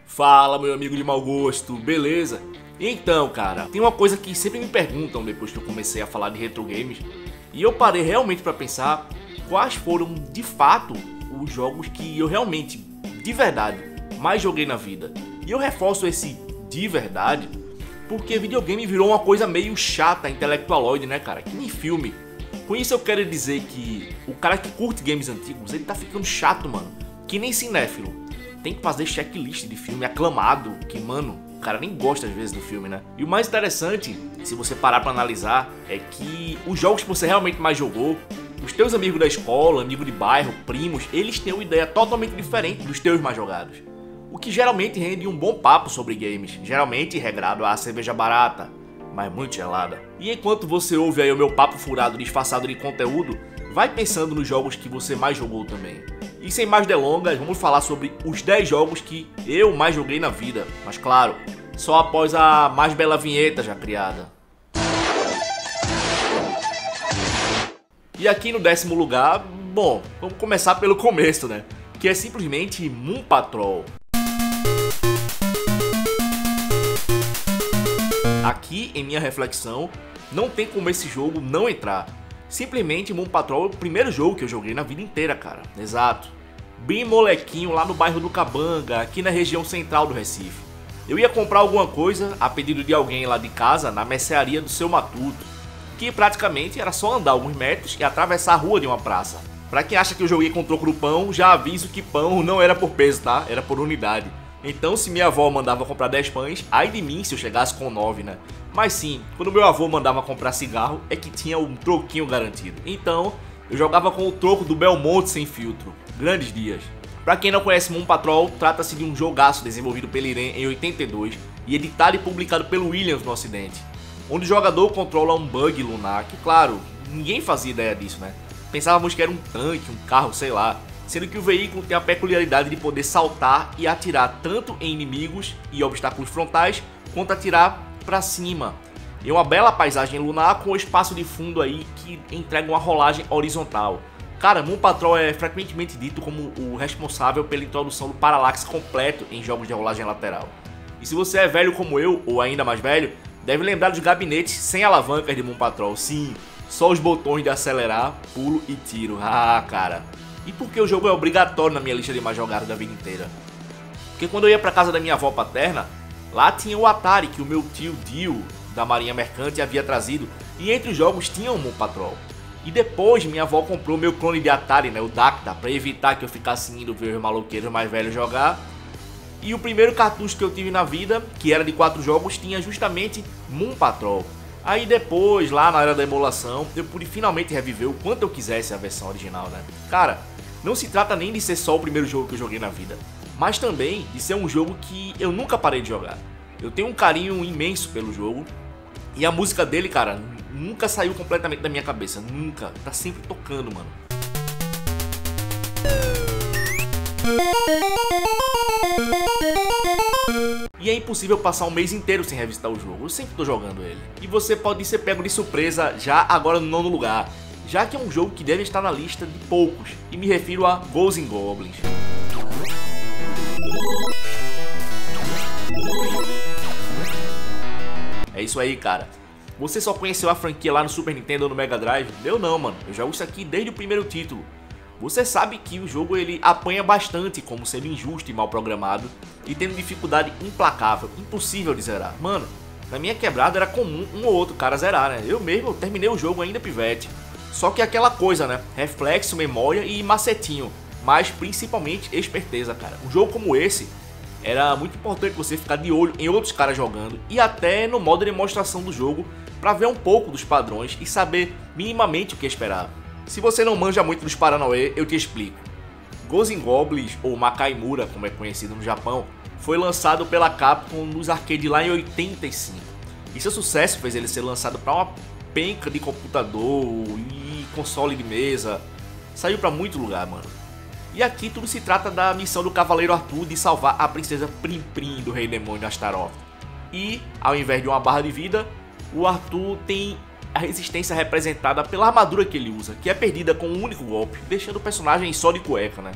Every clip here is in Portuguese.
Fala, meu amigo de mau gosto, beleza? Então, cara, tem uma coisa que sempre me perguntam depois que eu comecei a falar de retro games, e eu parei realmente pra pensar quais foram, de fato, os jogos que eu realmente, de verdade, mais joguei na vida. E eu reforço esse de verdade porque videogame virou uma coisa meio chata, intelectualoide, né, cara? Que nem filme. Com isso eu quero dizer que o cara que curte games antigos, ele tá ficando chato, mano. Que nem cinéfilo. Tem que fazer checklist de filme aclamado, que, mano, o cara nem gosta às vezes do filme, né? E o mais interessante, se você parar pra analisar, é que os jogos que você realmente mais jogou, os teus amigos da escola, amigo de bairro, primos, eles têm uma ideia totalmente diferente dos teus mais jogados. O que geralmente rende um bom papo sobre games, geralmente regrado a cerveja barata, mas muito gelada. E enquanto você ouve aí o meu papo furado disfarçado de conteúdo, vai pensando nos jogos que você mais jogou também. E sem mais delongas, vamos falar sobre os 10 jogos que eu mais joguei na vida, mas claro, só após a mais bela vinheta já criada. E aqui no 10º lugar, bom, vamos começar pelo começo, né? Que é simplesmente Moon Patrol. Aqui, em minha reflexão, não tem como esse jogo não entrar. Simplesmente Moon Patrol é o primeiro jogo que eu joguei na vida inteira, cara. Exato. Bem molequinho lá no bairro do Cabanga, aqui na região central do Recife. Eu ia comprar alguma coisa a pedido de alguém lá de casa na mercearia do Seu Matuto, que praticamente era só andar alguns metros e atravessar a rua de uma praça. Pra quem acha que eu joguei com troco do pão, já aviso que pão não era por peso, tá? Era por unidade. Então, se minha avó mandava comprar 10 pães, ai de mim se eu chegasse com 9, né? Mas sim, quando meu avô mandava comprar cigarro, é que tinha um troquinho garantido. Então, eu jogava com o troco do Belmonte sem filtro. Grandes dias. Pra quem não conhece Moon Patrol, trata-se de um jogaço desenvolvido pela Irem em 82 e editado e publicado pelo Williams no ocidente, onde o jogador controla um bug lunar, que claro, ninguém fazia ideia disso, né? Pensávamos que era um tanque, um carro, sei lá, sendo que o veículo tem a peculiaridade de poder saltar e atirar tanto em inimigos e obstáculos frontais, quanto atirar pra cima. E uma bela paisagem lunar com o espaço de fundo aí que entrega uma rolagem horizontal. Cara, Moon Patrol é frequentemente dito como o responsável pela introdução do paralaxe completo em jogos de rolagem lateral. E se você é velho como eu, ou ainda mais velho, deve lembrar dos gabinetes sem alavancas de Moon Patrol. Sim, só os botões de acelerar, pulo e tiro. Ah, cara. E por que o jogo é obrigatório na minha lista de mais jogados da vida inteira? Porque quando eu ia pra casa da minha avó paterna, lá tinha o Atari que o meu tio Dio, da Marinha Mercante, havia trazido, e entre os jogos tinha o Moon Patrol. E depois minha avó comprou meu clone de Atari, né, o Dacta, pra evitar que eu ficasse indo ver os maloqueiros mais velhos jogar. E o primeiro cartucho que eu tive na vida, que era de 4 jogos, tinha justamente Moon Patrol. Aí depois, lá na era da emulação, eu pude finalmente reviver o quanto eu quisesse a versão original, né. Cara, não se trata nem de ser só o primeiro jogo que eu joguei na vida, mas também de ser um jogo que eu nunca parei de jogar. Eu tenho um carinho imenso pelo jogo, e a música dele, cara, nunca saiu completamente da minha cabeça, nunca, tá sempre tocando, mano. E é impossível passar um mês inteiro sem revisitar o jogo, eu sempre tô jogando ele. E você pode ser pego de surpresa já agora no 9º lugar, já que é um jogo que deve estar na lista de poucos, e me refiro a Ghosts 'n Goblins. É isso aí, cara. Você só conheceu a franquia lá no Super Nintendo ou no Mega Drive? Eu não, mano. Eu jogo isso aqui desde o primeiro título. Você sabe que o jogo ele apanha bastante como sendo injusto e mal programado e tendo dificuldade implacável, impossível de zerar. Mano, na minha quebrada era comum um ou outro cara zerar, né? Eu mesmo terminei o jogo ainda pivete. Só que aquela coisa, né? Reflexo, memória e macetinho, mas principalmente esperteza, cara. Um jogo como esse era muito importante você ficar de olho em outros caras jogando e até no modo de demonstração do jogo para ver um pouco dos padrões e saber minimamente o que esperar. Se você não manja muito dos Paranauê, eu te explico. Ghosts 'n Goblins, ou Makaimura, como é conhecido no Japão, foi lançado pela Capcom nos arcades lá em 85. E seu sucesso fez ele ser lançado para uma penca de computador e console de mesa. Saiu para muito lugar, mano. E aqui tudo se trata da missão do Cavaleiro Arthur de salvar a princesa Prim Prim do Rei Demônio Astaroth. E, ao invés de uma barra de vida, o Arthur tem a resistência representada pela armadura que ele usa, que é perdida com um único golpe, deixando o personagem só de cueca, né?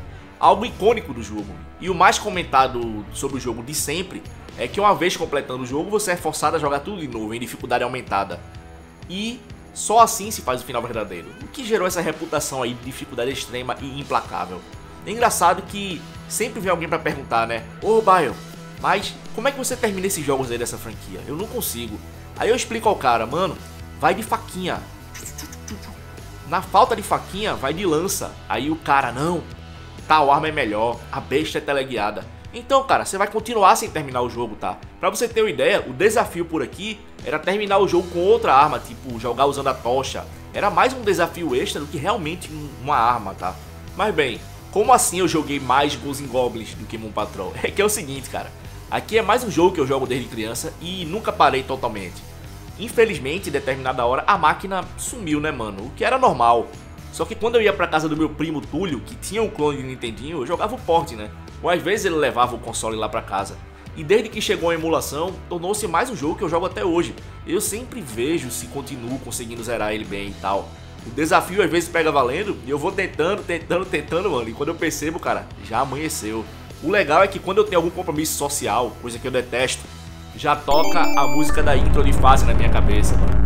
algo icônico do jogo. E o mais comentado sobre o jogo de sempre é que uma vez completando o jogo, você é forçado a jogar tudo de novo, em dificuldade aumentada. E só assim se faz o final verdadeiro, o que gerou essa reputação aí de dificuldade extrema e implacável. É engraçado que sempre vem alguém pra perguntar, né? Ô, Baio, mas como é que você termina esses jogos aí dessa franquia? Eu não consigo. Aí eu explico ao cara, mano, vai de faquinha. Na falta de faquinha, vai de lança. Aí o cara, não, tal arma é melhor, a besta é teleguiada. Então, cara, você vai continuar sem terminar o jogo, tá? Pra você ter uma ideia, o desafio por aqui era terminar o jogo com outra arma, tipo jogar usando a tocha. Era mais um desafio extra do que realmente uma arma, tá? Mas bem, como assim eu joguei mais Ghosts and Goblins do que Moon Patrol? É que é o seguinte, cara, aqui é mais um jogo que eu jogo desde criança e nunca parei totalmente. Infelizmente, em determinada hora, a máquina sumiu, né, mano? O que era normal. Só que quando eu ia pra casa do meu primo Túlio, que tinha um clone de Nintendinho, eu jogava o port, né? Ou às vezes ele levava o console lá pra casa. E desde que chegou a emulação, tornou-se mais um jogo que eu jogo até hoje. Eu sempre vejo se continuo conseguindo zerar ele bem e tal. O desafio às vezes pega valendo e eu vou tentando, mano. E quando eu percebo, cara, já amanheceu. O legal é que quando eu tenho algum compromisso social, coisa que eu detesto, já toca a música da intro de fase na minha cabeça, mano.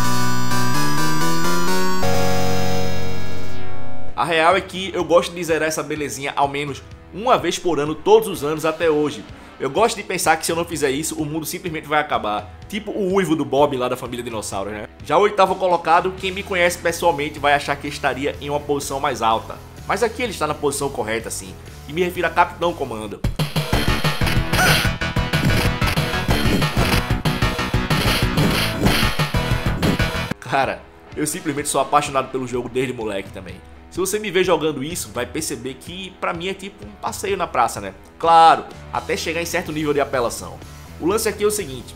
A real é que eu gosto de zerar essa belezinha ao menos uma vez por ano, todos os anos até hoje. Eu gosto de pensar que se eu não fizer isso, o mundo simplesmente vai acabar. Tipo o uivo do Bob lá da família Dinossauro, né? Já o oitavo colocado, quem me conhece pessoalmente vai achar que estaria em uma posição mais alta. Mas aqui ele está na posição correta, sim. E me refiro a Capitão Comando. Cara, eu simplesmente sou apaixonado pelo jogo desde moleque também. Se você me ver jogando isso, vai perceber que pra mim é tipo um passeio na praça, né? Claro, até chegar em certo nível de apelação. O lance aqui é o seguinte,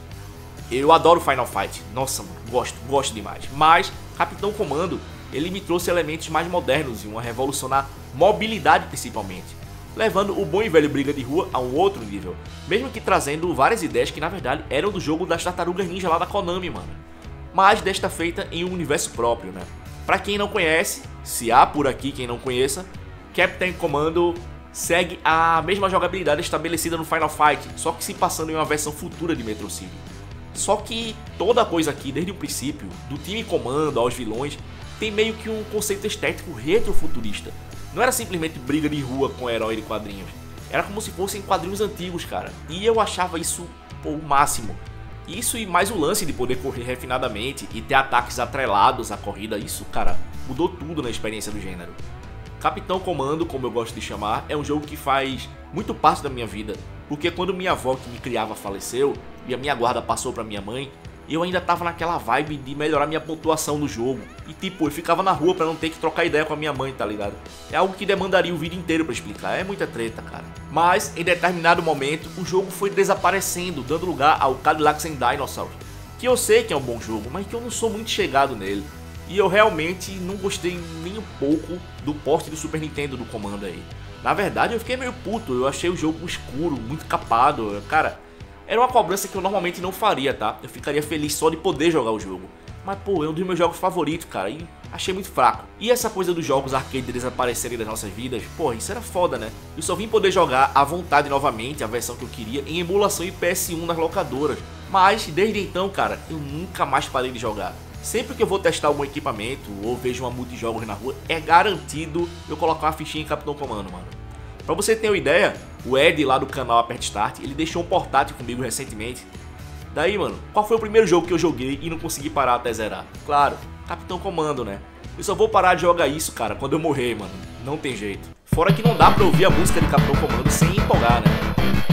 eu adoro Final Fight, nossa, gosto demais. Mas Capitão Comando, ele me trouxe elementos mais modernos e uma revolução na mobilidade principalmente, levando o bom e velho briga de rua a um outro nível, mesmo que trazendo várias ideias que na verdade eram do jogo das Tartarugas Ninja lá da Konami, mano. Mas desta feita em um universo próprio, né? Pra quem não conhece, se há por aqui quem não conheça, Captain Commando segue a mesma jogabilidade estabelecida no Final Fight, só que se passando em uma versão futura de Metro City. Só que toda a coisa aqui, desde o princípio, do time comando aos vilões, tem meio que um conceito estético retrofuturista. Não era simplesmente briga de rua com herói de quadrinhos, era como se fossem quadrinhos antigos, cara. E eu achava isso, pô, o máximo. Isso e mais o lance de poder correr refinadamente e ter ataques atrelados à corrida, isso, cara, mudou tudo na experiência do gênero. Capitão Comando, como eu gosto de chamar, é um jogo que faz muito parte da minha vida, porque quando minha avó que me criava faleceu e a minha guarda passou pra minha mãe, eu ainda tava naquela vibe de melhorar minha pontuação no jogo. E tipo, eu ficava na rua pra não ter que trocar ideia com a minha mãe, tá ligado? É algo que demandaria o vídeo inteiro pra explicar, é muita treta, cara. Mas, em determinado momento, o jogo foi desaparecendo, dando lugar ao Cadillacs and Dinosaurs, que eu sei que é um bom jogo, mas que eu não sou muito chegado nele. E eu realmente não gostei nem um pouco do port do Super Nintendo do Comando aí. Na verdade, eu fiquei meio puto, eu achei o jogo escuro, muito capado, cara. Era uma cobrança que eu normalmente não faria, tá? Eu ficaria feliz só de poder jogar o jogo. Mas, pô, é um dos meus jogos favoritos, cara, e achei muito fraco. E essa coisa dos jogos arcade desaparecerem das nossas vidas, pô, isso era foda, né? Eu só vim poder jogar à vontade novamente a versão que eu queria em emulação e PS1 nas locadoras. Mas, desde então, cara, eu nunca mais parei de jogar. Sempre que eu vou testar algum equipamento ou vejo uma multijogos na rua, é garantido eu colocar uma fichinha em Capitão Comando, mano. Pra você ter uma ideia, o Ed lá do canal Apert Start, ele deixou um portátil comigo recentemente. Daí, mano, qual foi o primeiro jogo que eu joguei e não consegui parar até zerar? Claro, Capitão Comando, né? Eu só vou parar de jogar isso, cara, quando eu morrer, mano. Não tem jeito. Fora que não dá pra ouvir a música de Capitão Comando sem empolgar, né?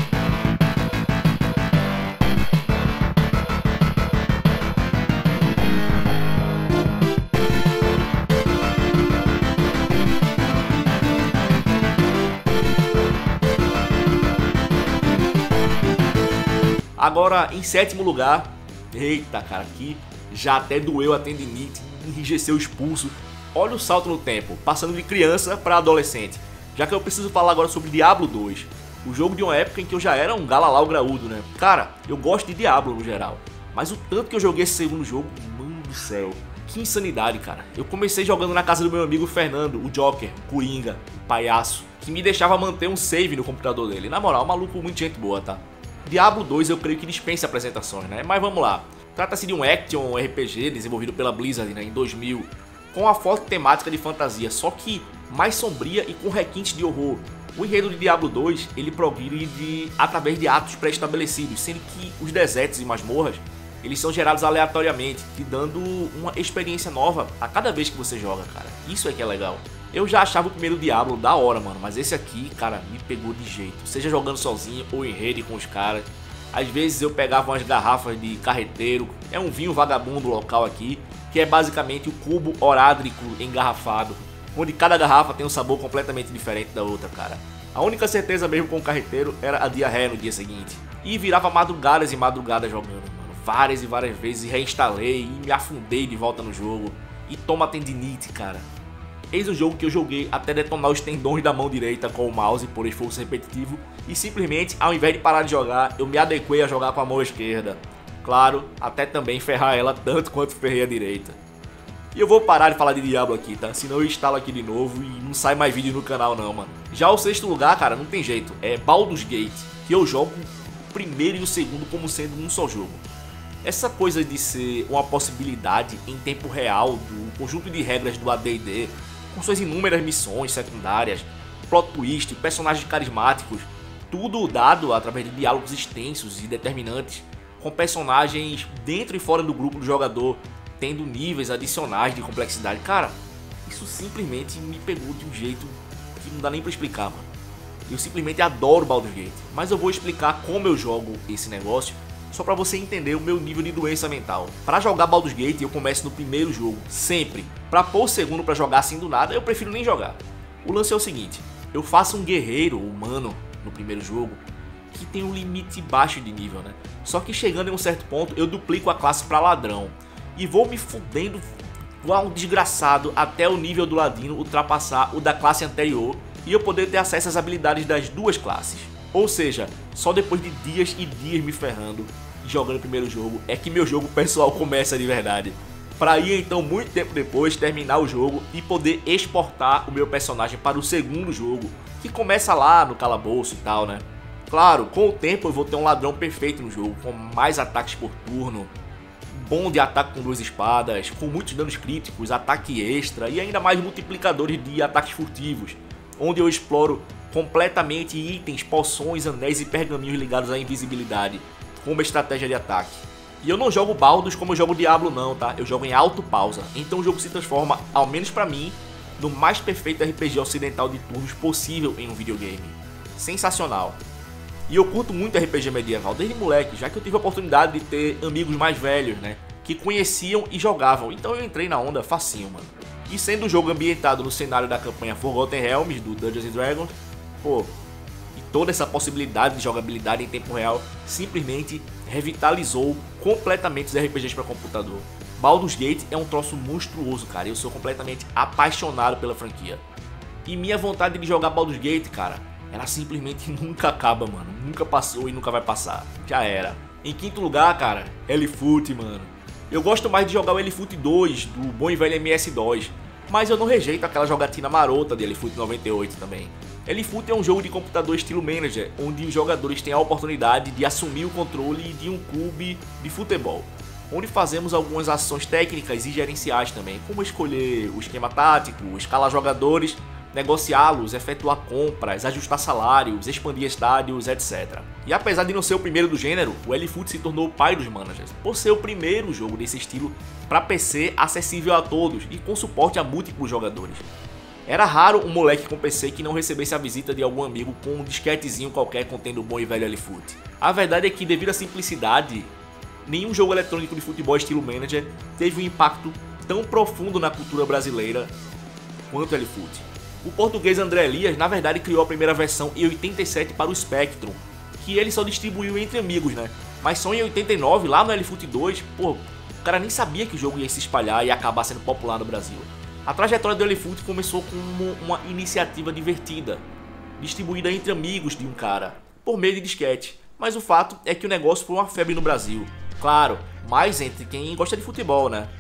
Agora, em sétimo lugar, eita, cara, aqui já até doeu a tendinite, enrijeceu o expulso. Olha o salto no tempo, passando de criança para adolescente. Já que eu preciso falar agora sobre Diablo 2, o jogo de uma época em que eu já era um galalau graúdo, né? Cara, eu gosto de Diablo no geral, mas o tanto que eu joguei esse segundo jogo, mano do céu. Que insanidade, cara. Eu comecei jogando na casa do meu amigo Fernando, o Joker, o Coringa, o palhaço, que me deixava manter um save no computador dele. Na moral, maluco, muito gente boa, tá? Diablo 2 eu creio que dispensa apresentações, né? Mas vamos lá. Trata-se de um action RPG desenvolvido pela Blizzard, né, em 2000, com uma forte temática de fantasia, só que mais sombria e com requintes de horror. O enredo de Diablo 2, ele progride através de atos pré-estabelecidos, sendo que os desertos e masmorras, eles são gerados aleatoriamente, te dando uma experiência nova a cada vez que você joga, cara. Isso é que é legal. Eu já achava o primeiro Diablo da hora, mano, mas esse aqui, cara, me pegou de jeito. Seja jogando sozinho ou em rede com os caras. Às vezes eu pegava umas garrafas de carreteiro, é um vinho vagabundo local aqui, que é basicamente o cubo orádrico engarrafado, onde cada garrafa tem um sabor completamente diferente da outra, cara. A única certeza mesmo com o carreteiro era a diarreia no dia seguinte. E virava madrugadas e madrugadas jogando, mano. Várias e várias vezes, e reinstalei e me afundei de volta no jogo. E toma tendinite, cara. Eis o jogo que eu joguei até detonar os tendões da mão direita com o mouse por esforço repetitivo. E simplesmente, ao invés de parar de jogar, eu me adequei a jogar com a mão esquerda. Claro, até também ferrar ela tanto quanto ferrei a direita. E eu vou parar de falar de Diablo aqui, tá? Senão eu instalo aqui de novo e não sai mais vídeo no canal não, mano. Já o sexto lugar, cara, não tem jeito. É Baldur's Gate, que eu jogo o primeiro e o segundo como sendo um só jogo. Essa coisa de ser uma possibilidade em tempo real do conjunto de regras do AD&D, com suas inúmeras missões secundárias, plot twist, personagens carismáticos, tudo dado através de diálogos extensos e determinantes, com personagens dentro e fora do grupo do jogador, tendo níveis adicionais de complexidade. Cara, isso simplesmente me pegou de um jeito que não dá nem pra explicar, mano. Eu simplesmente adoro Baldur's Gate, mas eu vou explicar como eu jogo esse negócio, só pra você entender o meu nível de doença mental. Pra jogar Baldur's Gate eu começo no primeiro jogo, sempre. Pra pôr o segundo pra jogar assim do nada, eu prefiro nem jogar. O lance é o seguinte, eu faço um guerreiro humano no primeiro jogo, que tem um limite baixo de nível, né? Só que chegando em um certo ponto, eu duplico a classe pra ladrão. E vou me fudendo igual um desgraçado até o nível do ladino ultrapassar o da classe anterior e eu poder ter acesso às habilidades das duas classes. Ou seja, só depois de dias e dias me ferrando e jogando o primeiro jogo é que meu jogo pessoal começa de verdade. Pra ir então muito tempo depois terminar o jogo e poder exportar o meu personagem para o segundo jogo, que começa lá no calabouço e tal, né? Claro, com o tempo eu vou ter um ladrão perfeito no jogo, com mais ataques por turno, bom de ataque com duas espadas, com muitos danos críticos, ataque extra e ainda mais multiplicadores de ataques furtivos, onde eu exploro completamente itens, poções, anéis e pergaminhos ligados à invisibilidade, como estratégia de ataque. E eu não jogo Baldur's como eu jogo Diablo não, tá? Eu jogo em autopausa, então o jogo se transforma, ao menos pra mim, no mais perfeito RPG ocidental de turnos possível em um videogame. Sensacional. E eu curto muito RPG medieval desde moleque, já que eu tive a oportunidade de ter amigos mais velhos, né? Que conheciam e jogavam, então eu entrei na onda facinho, mano. E sendo o jogo ambientado no cenário da campanha Forgotten Realms, do Dungeons & Dragons, pô, e toda essa possibilidade de jogabilidade em tempo real simplesmente revitalizou completamente os RPGs para computador. Baldur's Gate é um troço monstruoso, cara, eu sou completamente apaixonado pela franquia. E minha vontade de jogar Baldur's Gate, cara, ela simplesmente nunca acaba, mano. Nunca passou e nunca vai passar. Já era. Em quinto lugar, cara, L-Foot, mano. Eu gosto mais de jogar o L-Foot 2, do bom e velho MS-DOS. Mas eu não rejeito aquela jogatina marota de L-Foot 98 também. L-Foot é um jogo de computador estilo manager, onde os jogadores têm a oportunidade de assumir o controle de um clube de futebol, onde fazemos algumas ações técnicas e gerenciais também, como escolher o esquema tático, escalar jogadores, negociá-los, efetuar compras, ajustar salários, expandir estádios, etc. E apesar de não ser o primeiro do gênero, o L-Foot se tornou o pai dos managers, por ser o primeiro jogo desse estilo para PC acessível a todos e com suporte a múltiplos jogadores. Era raro um moleque com PC que não recebesse a visita de algum amigo com um disquetezinho qualquer contendo o bom e velho L-Foot. A verdade é que, devido à simplicidade, nenhum jogo eletrônico de futebol estilo manager teve um impacto tão profundo na cultura brasileira quanto o L-Foot. O português André Elias, na verdade, criou a primeira versão em 87 para o Spectrum, que ele só distribuiu entre amigos, né? Mas só em 89, lá no L-Foot 2, pô, o cara nem sabia que o jogo ia se espalhar e acabar sendo popular no Brasil. A trajetória do L-Foot começou como uma iniciativa divertida, distribuída entre amigos de um cara, por meio de disquete. Mas o fato é que o negócio foi uma febre no Brasil. Claro, mais entre quem gosta de futebol, né?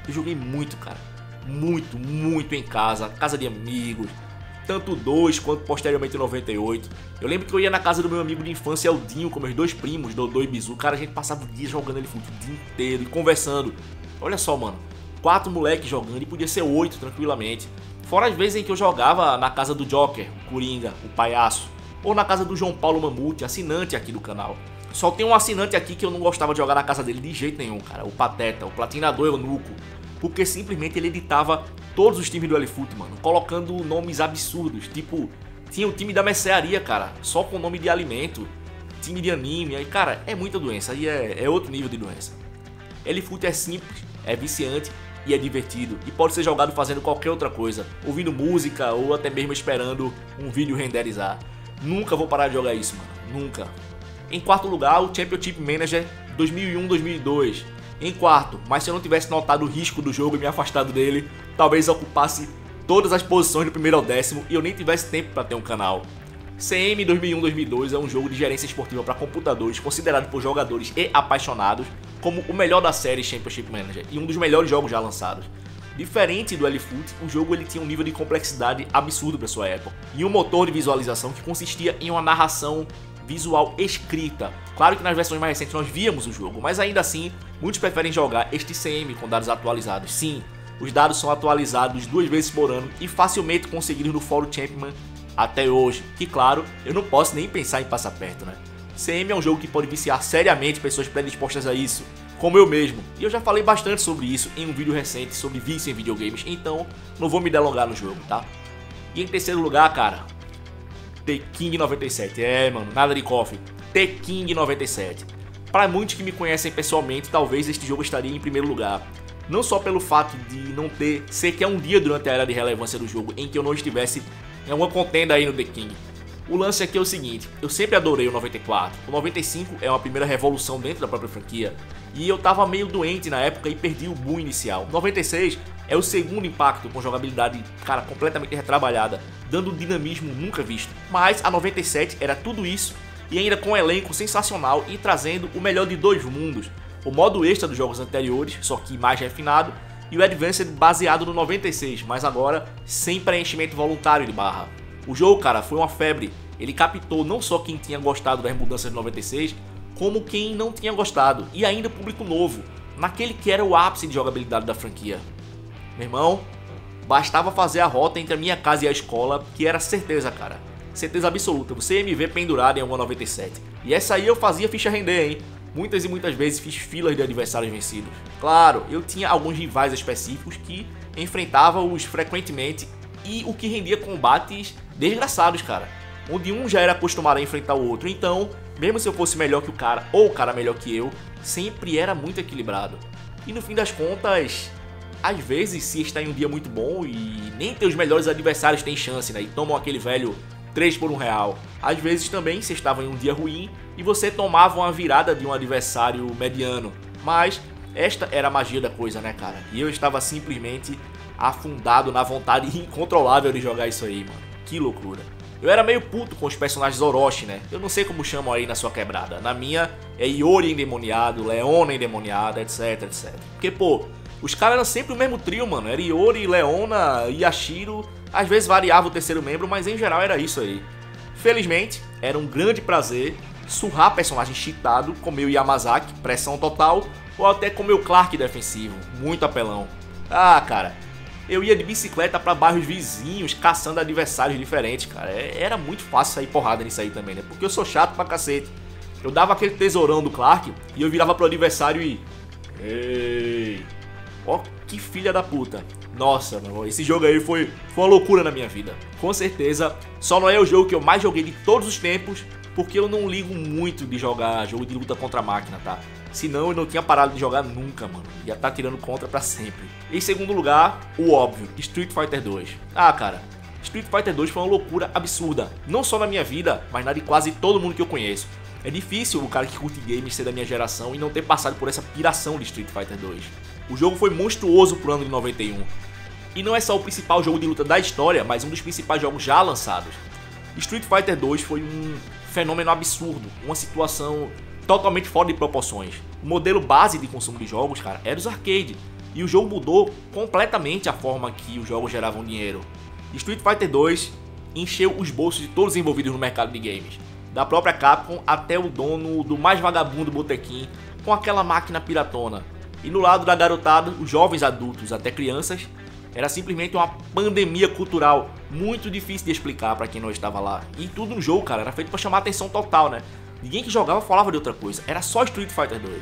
Eu joguei muito, cara. Muito, muito em casa de amigos. Tanto o 2 quanto posteriormente o 98. Eu lembro que eu ia na casa do meu amigo de infância, Eldinho, com meus dois primos, Dodô e Bizu. Cara, a gente passava o dia jogando ele o dia inteiro e conversando. Olha só, mano. 4 moleques jogando e podia ser 8 tranquilamente. Fora as vezes em que eu jogava na casa do Joker, o Coringa, o Palhaço. Ou na casa do João Paulo Mamute, assinante aqui do canal. Só tem um assinante aqui que eu não gostava de jogar na casa dele de jeito nenhum, cara. O Pateta, o Platinador Eunuco. Porque simplesmente ele editava todos os times do LFoot, mano. Colocando nomes absurdos. Tipo, tinha o time da mercearia, cara. Só com nome de alimento. Time de anime. Aí, cara, é muita doença. Aí é outro nível de doença. LFoot é simples, é viciante e é divertido. E pode ser jogado fazendo qualquer outra coisa. Ouvindo música ou até mesmo esperando um vídeo renderizar. Nunca vou parar de jogar isso, mano. Nunca. Em quarto lugar, o Championship Manager 2001-2002. Em quarto, mas se eu não tivesse notado o risco do jogo e me afastado dele, talvez ocupasse todas as posições do primeiro ao 10º e eu nem tivesse tempo para ter um canal. CM 2001-2002 é um jogo de gerência esportiva para computadores considerado por jogadores e apaixonados como o melhor da série Championship Manager e um dos melhores jogos já lançados. Diferente do LFoot, o jogo ele tinha um nível de complexidade absurdo para sua época e um motor de visualização que consistia em uma narração visual escrita. Claro que nas versões mais recentes nós víamos o jogo, mas ainda assim, muitos preferem jogar este CM com dados atualizados. Sim, os dados são atualizados 2 vezes por ano e facilmente conseguidos no fórum Champion até hoje, que claro, eu não posso nem pensar em passar perto, né? CM é um jogo que pode viciar seriamente pessoas predispostas a isso, como eu mesmo, e eu já falei bastante sobre isso em um vídeo recente sobre vício em videogames, então não vou me delongar no jogo, tá? E em terceiro lugar, cara, The King 97, mano, nada de coffee, The King 97. Para muitos que me conhecem pessoalmente, talvez este jogo estaria em primeiro lugar. Não só pelo fato de não ter sequer um dia durante a era de relevância do jogo em que eu não estivesse em alguma contenda aí no The King. O lance aqui é o seguinte, eu sempre adorei o 94, o 95 é uma primeira revolução dentro da própria franquia, e eu tava meio doente na época e perdi o boom inicial. O 96 é o segundo impacto com jogabilidade, cara, completamente retrabalhada, dando um dinamismo nunca visto. Mas a 97 era tudo isso, e ainda com um elenco sensacional e trazendo o melhor de dois mundos. O modo extra dos jogos anteriores, só que mais refinado, e o Advanced baseado no 96, mas agora sem preenchimento voluntário de barra. O jogo, cara, foi uma febre. Ele captou não só quem tinha gostado das mudanças de 96, como quem não tinha gostado, e ainda público novo, naquele que era o ápice de jogabilidade da franquia. Meu irmão, bastava fazer a rota entre a minha casa e a escola, que era certeza, cara. Certeza absoluta, você ia me ver pendurado em alguma 97. E essa aí eu fazia ficha render, hein? Muitas e muitas vezes fiz filas de adversários vencidos. Claro, eu tinha alguns rivais específicos que enfrentava-os frequentemente e o que rendia combates desgraçados, cara. Onde um já era acostumado a enfrentar o outro, então, mesmo se eu fosse melhor que o cara ou o cara melhor que eu, sempre era muito equilibrado. E no fim das contas, às vezes se está em um dia muito bom e nem teus melhores adversários têm chance, né? E tomam aquele velho 3 por R$1. Às vezes também se estava em um dia ruim e você tomava uma virada de um adversário mediano. Mas esta era a magia da coisa, né, cara? E eu estava simplesmente afundado na vontade incontrolável de jogar isso aí, mano. Que loucura. Eu era meio puto com os personagens Orochi, né? Eu não sei como chamam aí na sua quebrada. Na minha é Iori endemoniado, Leona endemoniada, etc, etc. Porque, pô, os caras eram sempre o mesmo trio, mano. Era Iori, Leona, Yashiro. Às vezes variava o terceiro membro, mas em geral era isso aí. Felizmente, era um grande prazer surrar personagem cheatado, como o Yamazaki, pressão total, ou até como o Clark defensivo, muito apelão. Ah, cara, eu ia de bicicleta pra bairros vizinhos, caçando adversários diferentes, cara. Era muito fácil sair porrada nisso aí também, né? Porque eu sou chato pra cacete. Eu dava aquele tesourão do Clark e eu virava pro adversário e... Ei... Ó, que filha da puta. Nossa, mano, esse jogo aí foi uma loucura na minha vida. Com certeza, só não é o jogo que eu mais joguei de todos os tempos, porque eu não ligo muito de jogar jogo de luta contra a máquina, tá? Senão eu não tinha parado de jogar nunca, mano. Ia tá tirando contra pra sempre. Em segundo lugar, o óbvio, Street Fighter 2. Ah, cara, Street Fighter 2 foi uma loucura absurda. Não só na minha vida, mas na de quase todo mundo que eu conheço. É difícil o cara que curte games ser da minha geração e não ter passado por essa piração de Street Fighter 2. O jogo foi monstruoso pro ano de 91. E não é só o principal jogo de luta da história, mas um dos principais jogos já lançados. Street Fighter 2 foi um fenômeno absurdo, uma situação totalmente fora de proporções. O modelo base de consumo de jogos, cara, era os arcade. E o jogo mudou completamente a forma que os jogos geravam dinheiro. Street Fighter 2 encheu os bolsos de todos os envolvidos no mercado de games, da própria Capcom até o dono do mais vagabundo botequim com aquela máquina piratona. E no lado da garotada, os jovens adultos até crianças, era simplesmente uma pandemia cultural muito difícil de explicar pra quem não estava lá. E tudo no jogo, cara, era feito pra chamar a atenção total, né? Ninguém que jogava falava de outra coisa, era só Street Fighter 2.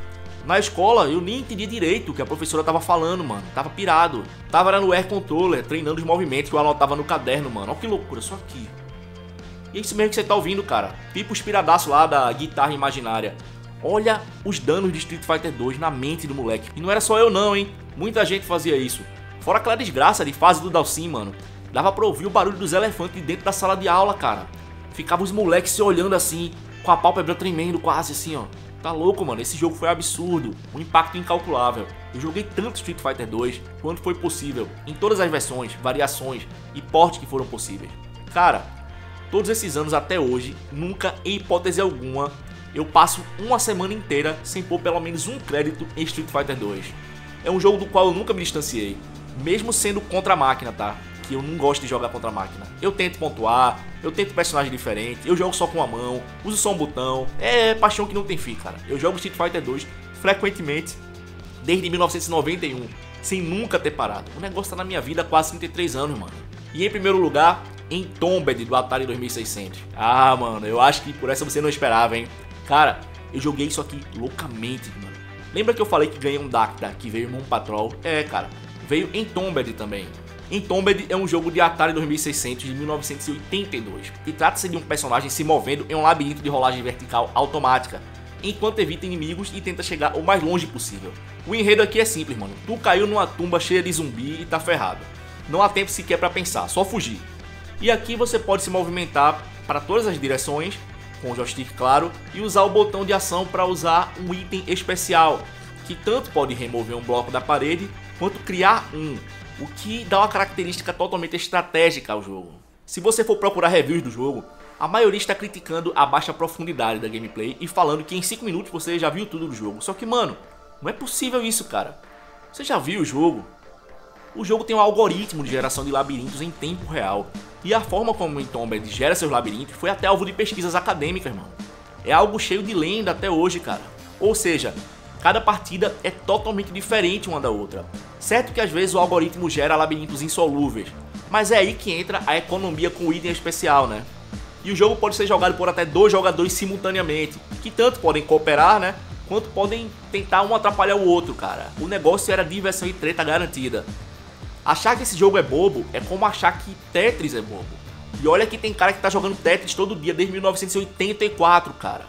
Na escola, eu nem entendia direito o que a professora tava falando, mano. Tava pirado. Tava lá no Air Controller, treinando os movimentos que eu anotava no caderno, mano. Olha que loucura, só aqui. E é isso mesmo que você tá ouvindo, cara. Tipo os piradaços lá da guitarra imaginária. Olha os danos de Street Fighter 2 na mente do moleque. E não era só eu não, hein. Muita gente fazia isso. Fora aquela desgraça de fase do Dalsim, mano. Dava pra ouvir o barulho dos elefantes dentro da sala de aula, cara. Ficava os moleques se olhando assim, com a pálpebra tremendo quase assim, ó. Tá louco, mano, esse jogo foi absurdo, um impacto incalculável. Eu joguei tanto Street Fighter 2 quanto foi possível, em todas as versões, variações e portes que foram possíveis. Cara, todos esses anos até hoje, nunca, em hipótese alguma, eu passo uma semana inteira sem pôr pelo menos um crédito em Street Fighter 2. É um jogo do qual eu nunca me distanciei, mesmo sendo contra a máquina, tá? Que eu não gosto de jogar contra a máquina. Eu tento pontuar, eu tento personagem diferente, eu jogo só com a mão, uso só um botão. É paixão que não tem fim, cara. Eu jogo Street Fighter 2 frequentemente desde 1991, sem nunca ter parado. O negócio tá na minha vida há quase 33 anos, mano. E em primeiro lugar, Entombed do Atari 2600. Ah, mano, eu acho que por essa você não esperava, hein? Cara, eu joguei isso aqui loucamente, mano. Lembra que eu falei que ganhei um Dacta, que veio Moon Patrol? É, cara, veio Entombed também. Entombed é um jogo de Atari 2600 de 1982 e trata-se de um personagem se movendo em um labirinto de rolagem vertical automática, enquanto evita inimigos e tenta chegar o mais longe possível. O enredo aqui é simples, mano. Tu caiu numa tumba cheia de zumbi e tá ferrado. Não há tempo sequer pra pensar, só fugir. E aqui você pode se movimentar para todas as direções, com o joystick claro, e usar o botão de ação para usar um item especial, que tanto pode remover um bloco da parede, quanto criar um. O que dá uma característica totalmente estratégica ao jogo. Se você for procurar reviews do jogo, a maioria está criticando a baixa profundidade da gameplay e falando que em 5 minutos você já viu tudo do jogo. Só que, mano, não é possível isso, cara. Você já viu o jogo? O jogo tem um algoritmo de geração de labirintos em tempo real. E a forma como o Entombed gera seus labirintos foi até alvo de pesquisas acadêmicas, mano. É algo cheio de lenda até hoje, cara. Ou seja, cada partida é totalmente diferente uma da outra. Certo que às vezes o algoritmo gera labirintos insolúveis, mas é aí que entra a economia com o item especial, né? E o jogo pode ser jogado por até 2 jogadores simultaneamente, que tanto podem cooperar, né? Quanto podem tentar um atrapalhar o outro, cara. O negócio era diversão e treta garantida. Achar que esse jogo é bobo é como achar que Tetris é bobo. E olha que tem cara que tá jogando Tetris todo dia desde 1984, cara.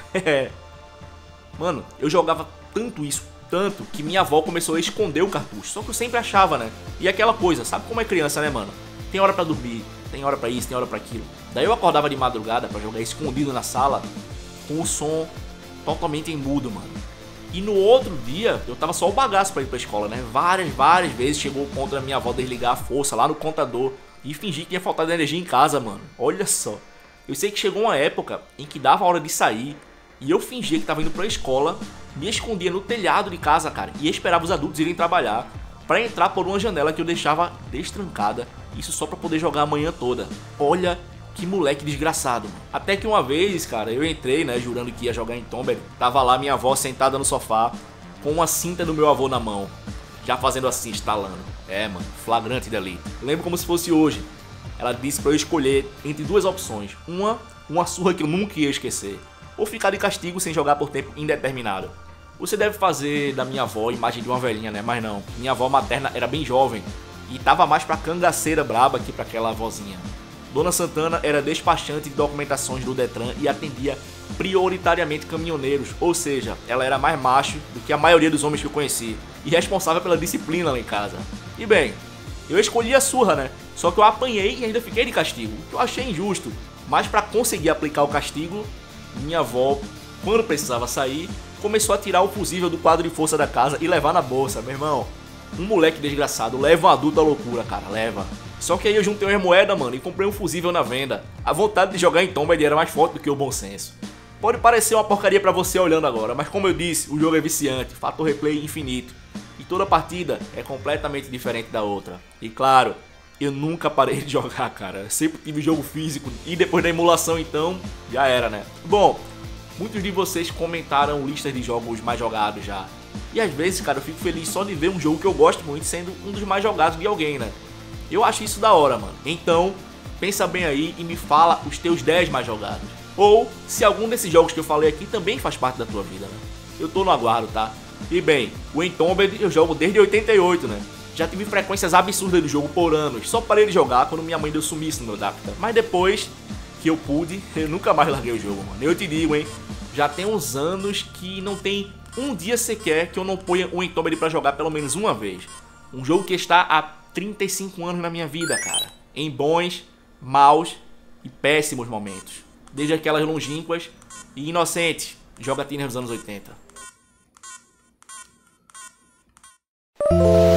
Mano, eu jogava tanto isso, tanto, que minha avó começou a esconder o cartucho. Só que eu sempre achava, né? E aquela coisa, sabe como é criança, né, mano? Tem hora pra dormir, tem hora pra isso, tem hora pra aquilo. Daí eu acordava de madrugada pra jogar escondido na sala, com o som totalmente em mudo, mano. E no outro dia, eu tava só o bagaço pra ir pra escola, né? Várias vezes chegou o ponto da minha avó desligar a força lá no contador e fingir que tinha faltado energia em casa, mano. Olha só. Eu sei que chegou uma época em que dava a hora de sair e eu fingia que tava indo pra escola, me escondia no telhado de casa, cara, e esperava os adultos irem trabalhar pra entrar por uma janela que eu deixava destrancada, isso só pra poder jogar a manhã toda. Olha que moleque desgraçado, mano. Até que uma vez, cara, eu entrei, né, jurando que ia jogar em Entombed. Tava lá minha avó sentada no sofá, com uma cinta do meu avô na mão, já fazendo assim, estalando. É, mano, flagrante dali. Eu lembro como se fosse hoje. Ela disse pra eu escolher entre 2 opções. Uma surra que eu nunca ia esquecer, ou ficar de castigo sem jogar por tempo indeterminado. Você deve fazer da minha avó imagem de uma velhinha, né? Mas não, minha avó materna era bem jovem e tava mais pra cangaceira braba que pra aquela vozinha. Dona Santana era despachante de documentações do Detran e atendia prioritariamente caminhoneiros, ou seja, ela era mais macho do que a maioria dos homens que eu conheci e responsável pela disciplina lá em casa. E bem, eu escolhi a surra, né? Só que eu apanhei e ainda fiquei de castigo, o que eu achei injusto. Mas pra conseguir aplicar o castigo, minha avó, quando precisava sair, começou a tirar o fusível do quadro de força da casa e levar na bolsa. Meu irmão, um moleque desgraçado leva um adulto à loucura, cara, leva. Só que aí eu juntei umas moedas, mano, e comprei um fusível na venda. A vontade de jogar em Entombed era mais forte do que o bom senso. Pode parecer uma porcaria pra você olhando agora, mas como eu disse, o jogo é viciante, fator replay infinito. e toda partida é completamente diferente da outra. E claro, eu nunca parei de jogar, cara. Eu sempre tive jogo físico e depois da emulação, então já era, né? Bom, muitos de vocês comentaram listas de jogos mais jogados já. E às vezes, cara, eu fico feliz só de ver um jogo que eu gosto muito sendo um dos mais jogados de alguém, né? Eu acho isso da hora, mano. Então, pensa bem aí e me fala os teus 10 mais jogados. Ou se algum desses jogos que eu falei aqui também faz parte da tua vida, né? Eu tô no aguardo, tá? E bem, o Entombed eu jogo desde 88, né? Já tive frequências absurdas do jogo por anos. Só parei de jogar quando minha mãe deu sumiço no meu Dacta. Mas depois que eu pude, eu nunca mais larguei o jogo, mano. Eu te digo, hein? Já tem uns anos que não tem um dia sequer que eu não ponha o Entombed pra jogar pelo menos uma vez. Um jogo que está há 35 anos na minha vida, cara. Em bons, maus e péssimos momentos. Desde aquelas longínquas e inocentes jogatinas dos anos 80.